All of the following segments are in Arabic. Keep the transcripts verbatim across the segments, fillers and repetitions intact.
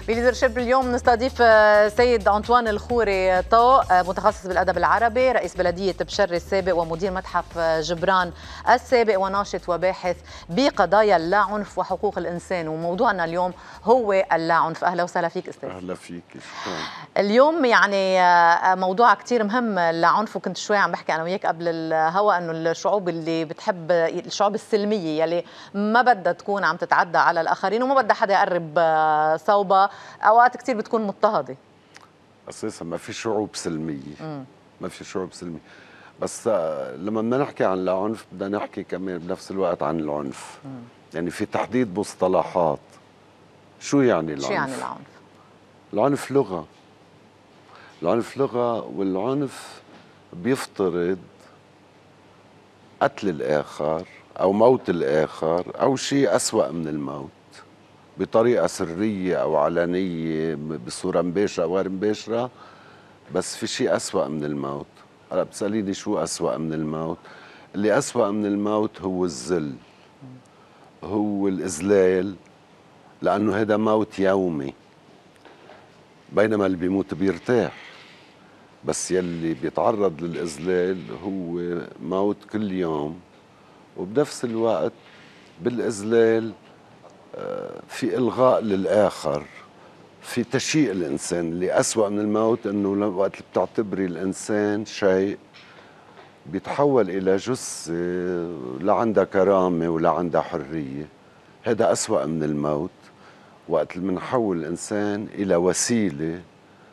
بليدرشيب اليوم نستضيف سيد أنطوان الخوري طو، متخصص بالأدب العربي، رئيس بلدية بشري السابق ومدير متحف جبران السابق، وناشط وباحث بقضايا اللاعنف وحقوق الإنسان. وموضوعنا اليوم هو اللاعنف. أهلا وسهلا فيك أستاذ. أهلا فيك، شكرا. اليوم يعني موضوع كتير مهم اللاعنف، وكنت شوي عم بحكي أنا وياك قبل الهواء أنه الشعوب اللي بتحب الشعوب السلمية يلي ما بدها تكون عم تتعدى على الآخرين وما بدها حدا يقرب صوبها، اوقات كثير بتكون مضطهده. اساسا ما في شعوب سلميه، م. ما في شعوب سلميه، بس لما بدنا نحكي عن العنف بدنا نحكي كمان بنفس الوقت عن العنف. م. يعني في تحديد مصطلحات. شو يعني العنف؟ شو يعني العنف؟ العنف لغه. العنف لغه، والعنف بيفترض قتل الاخر او موت الاخر او شيء اسوأ من الموت بطريقة سرية أو علنية، بصورة مباشرة أو غير مباشرة، بس في شيء أسوأ من الموت. هلا بتسأليني شو أسوأ من الموت؟ اللي أسوأ من الموت هو الذل، هو الإذلال، لأنه هذا موت يومي، بينما اللي بيموت بيرتاح، بس يلي بيتعرض للإذلال هو موت كل يوم. وبنفس الوقت بالإذلال في إلغاء للآخر، في تشيء الإنسان. اللي أسوأ من الموت أنه وقت اللي بتعتبري الإنسان شيء بيتحول إلى جثة لا عندها كرامة ولا عندها حرية. هذا أسوأ من الموت، وقت اللي بنحول الإنسان إلى وسيلة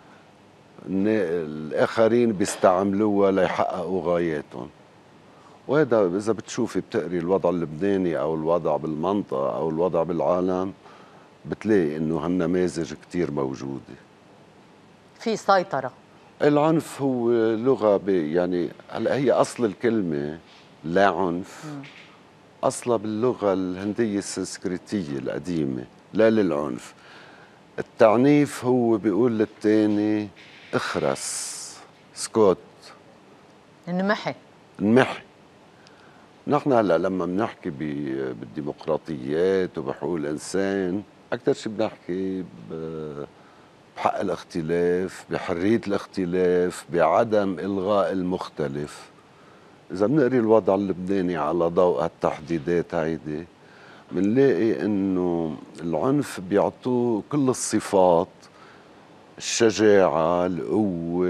الآخرين بيستعملوها ليحققوا غاياتهم. وهذا إذا بتشوفي بتقري الوضع اللبناني أو الوضع بالمنطقة أو الوضع بالعالم بتلاقي إنه هالنماذج كتير موجودة. في سيطرة. العنف هو لغة، يعني هلا هي أصل الكلمة لا عنف م. أصلها باللغة الهندية السنسكريتية القديمة، لا للعنف. التعنيف هو بيقول للتاني اخرس، سكوت، انمحي انمحي. نحن هلا لما بنحكي بالديمقراطيات وبحقوق الانسان اكثر شيء بنحكي بحق الاختلاف، بحريه الاختلاف، بعدم الغاء المختلف. اذا بنقري الوضع اللبناني على ضوء هالتحديدات هيدي بنلاقي انه العنف بيعطوه كل الصفات، الشجاعه، القوه،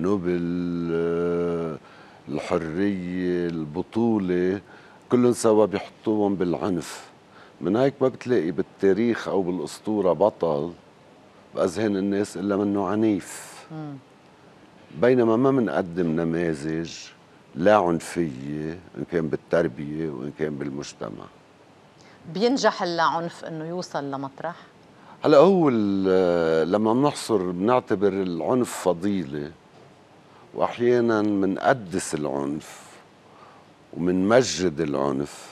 النبل، الحرية، البطولة، كلهم سوا بيحطوهم بالعنف. من هيك ما بتلاقي بالتاريخ أو بالأسطورة بطل بأذهان الناس إلا منه عنيف. م. بينما ما منقدم نماذج لا عنفية إن كان بالتربية وإن كان بالمجتمع. بينجح العنف إنه يوصل لمطرح؟ هلا هو لما بنحصر بنعتبر العنف فضيلة، وأحياناً منقدس العنف ومنمجد العنف.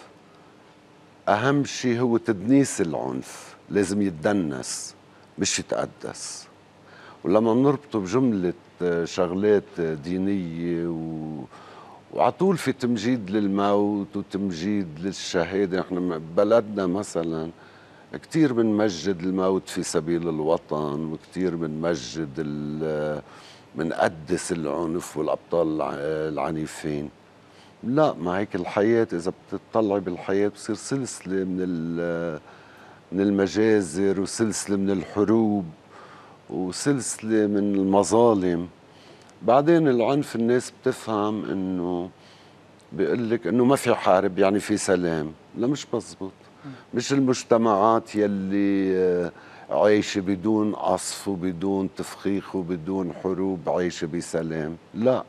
أهم شيء هو تدنيس العنف، لازم يتدنس مش يتقدس. ولما بنربطه بجملة شغلات دينية و... وعطول في تمجيد للموت وتمجيد للشهادة. احنا ببلدنا مثلاً كتير بنمجد الموت في سبيل الوطن، وكتير بنمجد ال منقدس العنف والأبطال العنيفين. لا، ما هيك الحياة إذا بتطلعي بالحياة بصير سلسلة من من المجازر، وسلسلة من الحروب، وسلسلة من المظالم. بعدين العنف الناس بتفهم إنه بيقول لك إنه ما في حرب يعني في سلام. لا، مش مزبوط. مش المجتمعات يلي عايشة بدون قصف وبدون تفخيخ وبدون حروب عايشة بسلام. لا،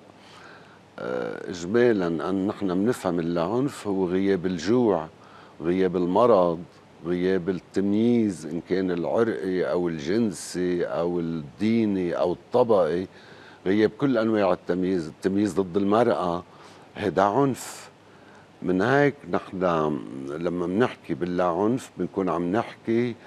إجمالاً أن نحن بنفهم العنف هو غياب الجوع، غياب المرض، غياب التمييز إن كان العرقي أو الجنسي أو الديني أو الطبقي، غياب كل أنواع التمييز، التمييز ضد المرأة، هذا عنف. من هيك نحن لما بنحكي بالعنف بنكون عم نحكي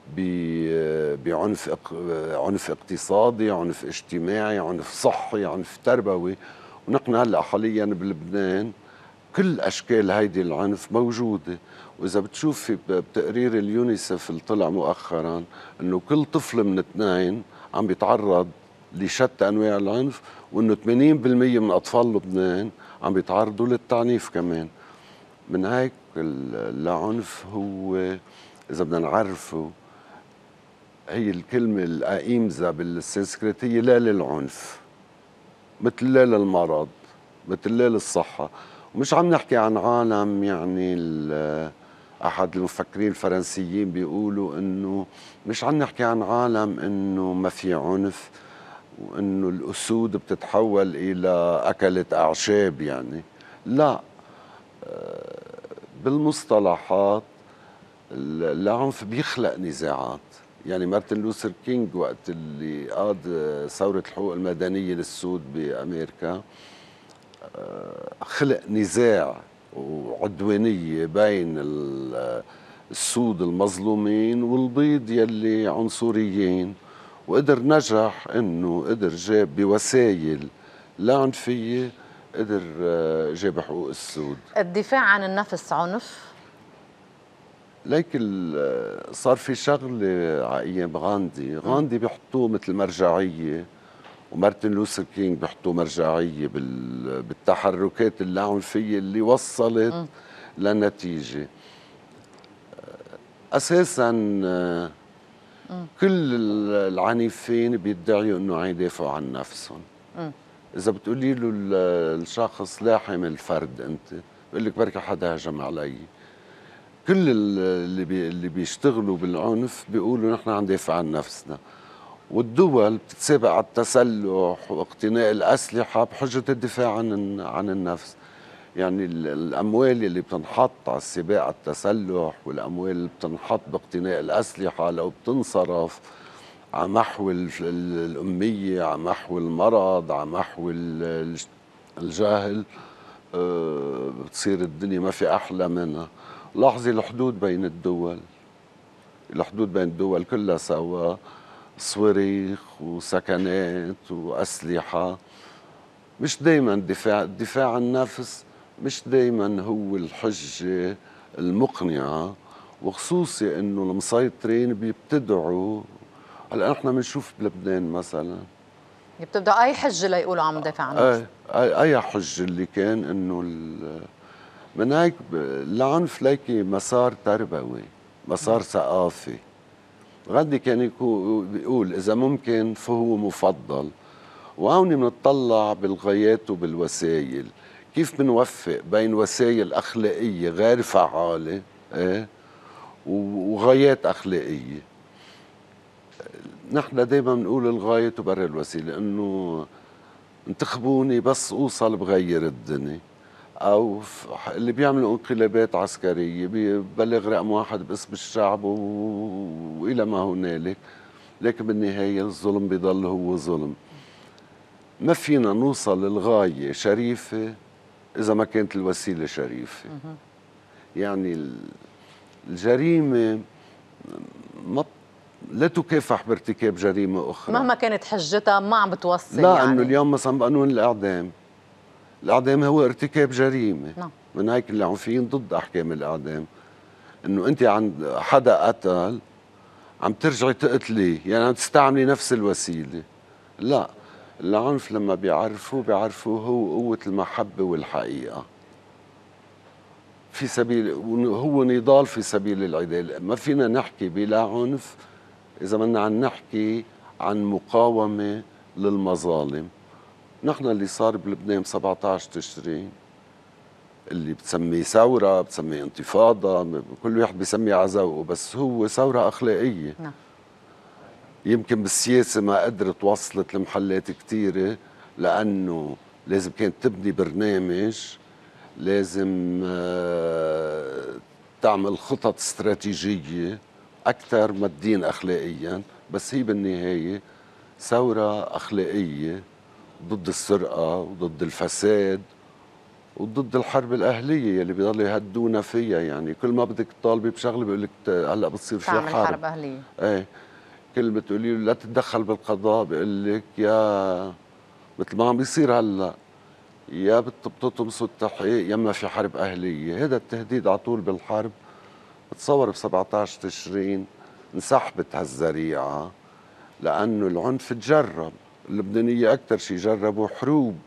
بعنف عنف اقتصادي، عنف اجتماعي، عنف صحي، عنف تربوي. ونحن هلا حاليا بلبنان كل اشكال هيدي العنف موجوده، واذا بتشوفي بتقرير اليونيسف اللي طلع مؤخرا انه كل طفل من اثنين عم بيتعرض لشتى انواع العنف، وانه ثمانين بالمئة من اطفال لبنان عم بيتعرضوا للتعنيف كمان. من هيك العنف هو اذا بدنا نعرفه، هي الكلمه الأئيمزة بالسنسكريتيه لا للعنف، مثل لا للمرض، مثل لا للصحه. ومش عم نحكي عن عالم، يعني احد المفكرين الفرنسيين بيقولوا انه مش عم نحكي عن عالم انه ما في عنف، وانه الاسود بتتحول الى اكلة اعشاب، يعني لا. بالمصطلحات العنف بيخلق نزاعات. يعني مارتن لوثر كينج وقت اللي قاد ثورة الحقوق المدنية للسود بأمريكا، خلق نزاع وعدوانية بين السود المظلومين والبيض يلي عنصريين، وقدر نجح انه قدر جاب بوسائل لا عنفية، قدر جاب حقوق السود. الدفاع عن النفس عنف؟ ليك صار في شغله على ايام غاندي، غاندي بيحطوه مثل مرجعيه، ومارتن لوثر كينج بيحطوه مرجعيه بالتحركات اللاعنفيه اللي وصلت م. لنتيجه. اساسا م. كل العنيفين بيدعيوا انه عم يدافعوا عن نفسهم. م. اذا بتقولي له الشخص لا حامل الفرد انت، بقول لك بركي حدا هجم علي. كل اللي بي اللي بيشتغلوا بالعنف بيقولوا نحن عم ندافع عن نفسنا، والدول بتتسابق على التسلح واقتناء الاسلحه بحجه الدفاع عن عن النفس. يعني الاموال اللي بتنحط على السباق على التسلح، والاموال اللي بتنحط باقتناء الاسلحه لو بتنصرف على محو الاميه، على محو المرض، على محو الجهل، بتصير الدنيا ما في احلى منها. لاحظي الحدود بين الدول، الحدود بين الدول كلها سوا صواريخ وسكنات وأسلحة. مش دايما الدفاع الدفاع عن النفس مش دايما هو الحجة المقنعة، وخصوصي انه المسيطرين بيبتدعوا. هلا نحن بنشوف بلبنان مثلا بيبتدعوا اي حجة ليقولوا عم ندافع عن النفس. اي اي حجة اللي كان انه من هيك العنف ليكي مسار تربوي، مسار ثقافي. غندي كان بيقول إذا ممكن فهو مفضل. وهون بنطلع بالغايات وبالوسائل، كيف بنوفق بين وسائل أخلاقية غير فعالة ايه وغايات أخلاقية. نحن دايما بنقول الغاية تبرر الوسيلة، إنه انتخبوني بس أوصل بغير الدنيا، أو اللي بيعملوا انقلابات عسكرية ببلغ رقم واحد باسم الشعب و... وإلى ما هنالك. لكن بالنهاية الظلم بيضل هو ظلم. ما فينا نوصل للغاية شريفة إذا ما كانت الوسيلة شريفة. يعني الجريمة ما لا تكافح بارتكاب جريمة أخرى مهما كانت حجتها ما عم بتوصل. لا يعني إنه اليوم مثلا بقانون الإعدام، الإعدام هو ارتكاب جريمة. نعم. من هيك العنفيين ضد أحكام الإعدام. إنه أنت عند حدا قتل عم ترجعي تقتليه، يعني عم تستعملي نفس الوسيلة. لا، العنف لما بيعرفوا بيعرفوا هو قوة المحبة والحقيقة في سبيل، هو نضال في سبيل العدالة. ما فينا نحكي بلا عنف إذا بدنا عم نحكي عن مقاومة للمظالم. نحن اللي صار بلبنان ب سبعة عشر تشرين اللي بتسميه ثورة، بتسميه انتفاضة، كل واحد بيسميه على ذوقه، بس هو ثورة أخلاقية. نعم. يمكن بالسياسة ما قدرت وصلت لمحلات كتيرة، لأنه لازم كانت تبني برنامج، لازم تعمل خطط استراتيجية أكثر ما الدين أخلاقيا. بس هي بالنهاية ثورة أخلاقية ضد السرقة وضد الفساد وضد الحرب الأهلية اللي بيضلوا يهدونا فيها. يعني كل ما بدك تطالبي بشغله بيقول لك هلا بتصير في حرب. حرب أهلية. ايه، كل ما تقولي له لا تتدخل بالقضاء بيقول لك يا مثل ما عم بيصير هلا، يا بتطمسوا التحقيق يا اما في حرب أهلية. هذا التهديد على طول بالحرب بتصور ب سبعة عشر تشرين انسحبت هالذريعة، لأنه العنف تجرب. اللبنانية أكثر شيء جربوا حروب.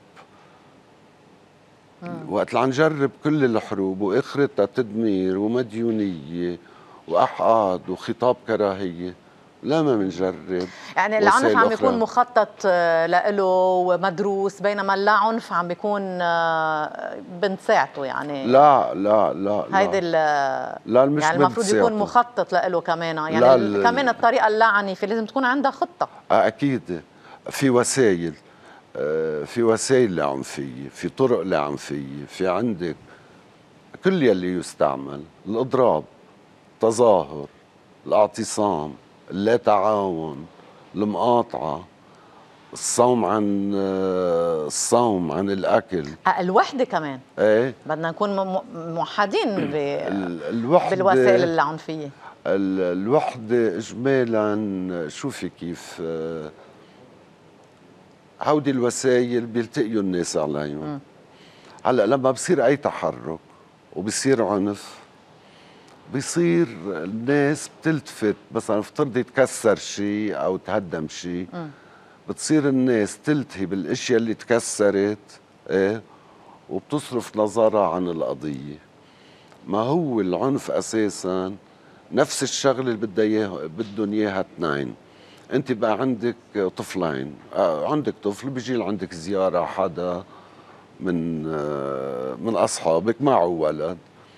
مم. وقت اللي عم نجرب كل الحروب وآخرتها تدمير ومديونية وأحقاد وخطاب كراهية، لا ما بنجرب. يعني العنف عم بيكون مخطط له ومدروس، بينما اللا عنف عم بيكون بنت ساعته. يعني لا لا لا هيدي لا, لا مش يعني المفروض يكون مخطط له كمان. يعني لا كمان الطريقة اللاعنفة لازم تكون عندها خطة. أكيد في وسائل، في وسائل لعنفية، في طرق لعنفية، في عندك كل يلي يستعمل: الإضراب، التظاهر، الاعتصام، اللا تعاون، المقاطعة، الصوم عن الصوم عن الأكل، الوحدة كمان. ايه بدنا نكون موحدين بالوسائل العنفية. الوحدة إجمالا شوفي كيف هودي الوسائل بيلتقيوا الناس عليهم. هلا لما بصير أي تحرك وبصير عنف، بيصير الناس بتلتفت. مثلا افترضي تكسر شيء او تهدم شيء، بتصير الناس تلتهي بالاشياء اللي تكسرت، ايه، وبتصرف نظرها عن القضيه. ما هو العنف اساسا نفس الشغله اللي بدها اياها بدهم اياها اثنين. انت بقى عندك طفلين، عندك طفل بيجي لعندك زياره حدا من من اصحابك معه ولد،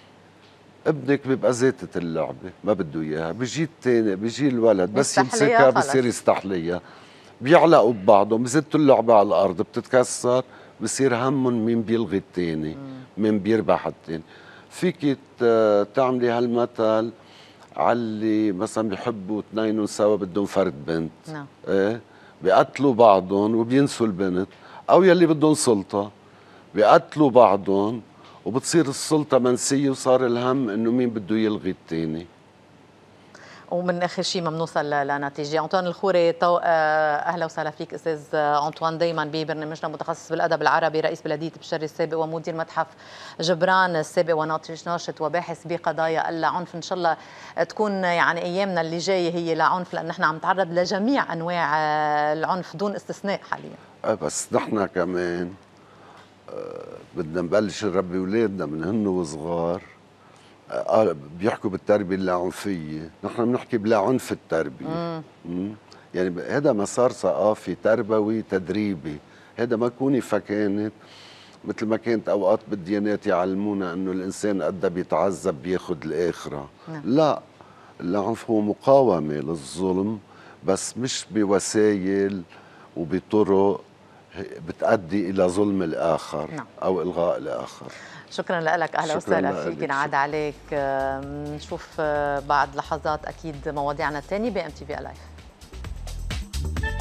ابنك بيبقى زيتة اللعبة ما بده اياها، بيجي الثاني بيجي الولد بس يمسكها بصير يستحليها، بيعلقوا ببعضهم، بزتوا اللعبة على الأرض بتتكسر، بصير همهم مين بيلغي الثاني، مين بيربح الثاني. فيك تعملي هالمثل على اللي مثلا بيحبوا اثنين سوا بدهم فرد بنت، نعم. ايه، بيقتلوا بعضهم وبينسوا البنت، أو يلي بدهم سلطة بيقتلوا بعضهم وبتصير السلطة منسية وصار الهم انه مين بده يلغي الثاني. ومن اخر شيء ما بنوصل لنتيجه. انطوان الخوري، تو... اهلا وسهلا فيك استاذ انطوان، دائما ببرنامجنا، متخصص بالادب العربي، رئيس بلديه بشري السابق ومدير متحف جبران السابق وناشط وباحث بقضايا العنف. ان شاء الله تكون يعني ايامنا اللي جايه هي لا عنف، لان نحن عم نتعرض لجميع انواع العنف دون استثناء حاليا. بس نحن كمان بدنا نبلش نربي اولادنا من هن وصغار. آه بيحكوا بالتربيه اللاعنفيه، نحن بنحكي بلا عنف التربيه. مم. يعني هذا مسار ثقافي تربوي تدريبي، هذا ما كوني فكانت مثل ما كانت اوقات بالديانات يعلمونا انه الانسان قد بيتعذب بياخذ الاخره. نعم. لا، العنف هو مقاومه للظلم، بس مش بوسائل وبطرق بتؤدي إلى ظلم الآخر. نعم. أو إلغاء الآخر. شكرا لك، أهلا وسهلا فيك، نعاد عليك. نشوف بعد لحظات أكيد مواضيعنا الثانية ب إم تي في لايف.